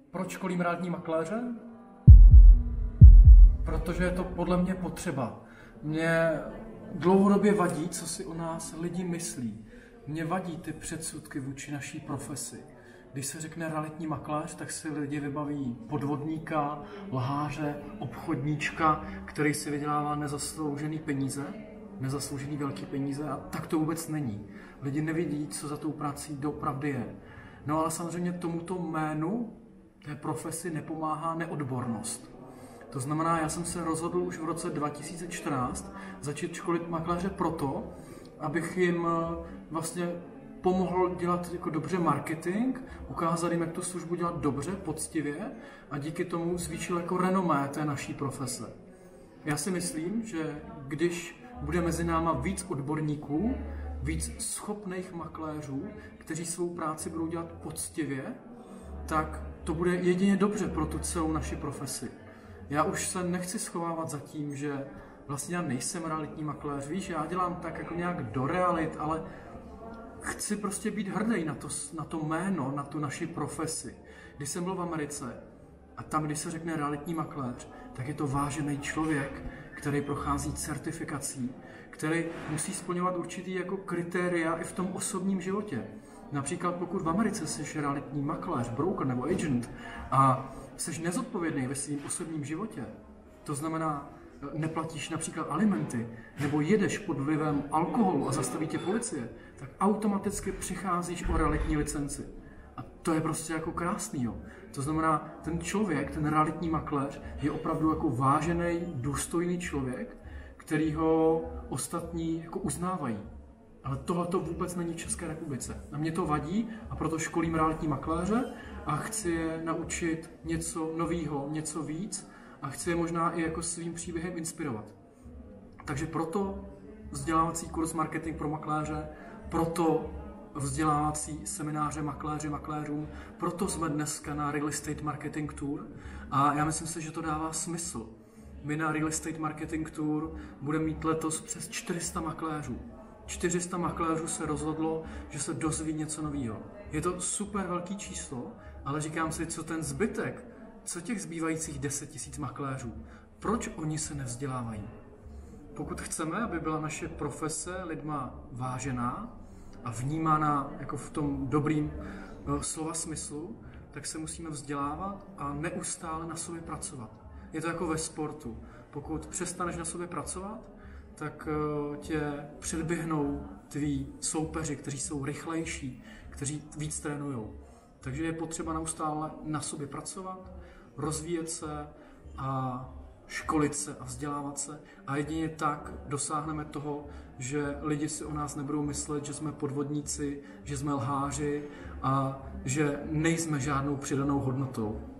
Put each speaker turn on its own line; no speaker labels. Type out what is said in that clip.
Proč školím realitní makléře? Protože je to podle mě potřeba. Mě dlouhodobě vadí, co si o nás lidi myslí. Mě vadí ty předsudky vůči naší profesi. Když se řekne realitní makléř, tak si lidi vybaví podvodníka, lháře, obchodníčka, který si vydělává nezasloužený peníze, nezasloužený velký peníze, a tak to vůbec není. Lidi nevidí, co za tou prací doopravdy je. No ale samozřejmě tomuto jménu, té profesi, nepomáhá neodbornost. To znamená, já jsem se rozhodl už v roce 2014 začít školit makléře proto, abych jim vlastně pomohl dělat jako dobře marketing, ukázat jim, jak tu službu dělat dobře, poctivě, a díky tomu zvýšil jako renomé té naší profese. Já si myslím, že když bude mezi náma víc odborníků, víc schopných makléřů, kteří svou práci budou dělat poctivě, tak to bude jedině dobře pro tu celou naši profesi. Já už se nechci schovávat za tím, že vlastně já nejsem realitní makléř. Víš, já dělám tak jako nějak do realit, ale chci prostě být hrdý na to jméno, na tu naši profesi. Když jsem byl v Americe a tam, když se řekne realitní makléř, tak je to vážený člověk, který prochází certifikací, který musí splňovat určitý jako kritéria i v tom osobním životě. Například pokud v Americe jsi realitní makléř, broker nebo agent a jsi nezodpovědný ve svém osobním životě, to znamená, neplatíš například alimenty, nebo jedeš pod vlivem alkoholu a zastaví tě policie, tak automaticky přicházíš o realitní licenci. A to je prostě jako krásný. Jo. To znamená, ten člověk, ten realitní makléř, je opravdu jako vážený, důstojný člověk, který ho ostatní jako uznávají. Ale tohle vůbec není v České republice. A mě to vadí, a proto školím realitní makléře a chci je naučit něco nového, něco víc, a chci je možná i jako svým příběhem inspirovat. Takže proto vzdělávací kurz Marketing pro makléře, proto vzdělávací semináře makléřům, proto jsme dneska na Real Estate Marketing Tour, a já myslím si, že to dává smysl. My na Real Estate Marketing Tour budeme mít letos přes 400 makléřů. 400 makléřů se rozhodlo, že se dozví něco nového. Je to super velký číslo, ale říkám si, co ten zbytek, co těch zbývajících 10 000 makléřů, proč oni se nevzdělávají? Pokud chceme, aby byla naše profese lidma vážená a vnímána jako v tom dobrým slova smyslu, tak se musíme vzdělávat a neustále na sobě pracovat. Je to jako ve sportu. Pokud přestaneš na sobě pracovat, tak tě předběhnou tví soupeři, kteří jsou rychlejší, kteří víc trénujou. Takže je potřeba neustále na sobě pracovat, rozvíjet se a školit se a vzdělávat se. A jedině tak dosáhneme toho, že lidi si o nás nebudou myslet, že jsme podvodníci, že jsme lháři a že nejsme žádnou přidanou hodnotou.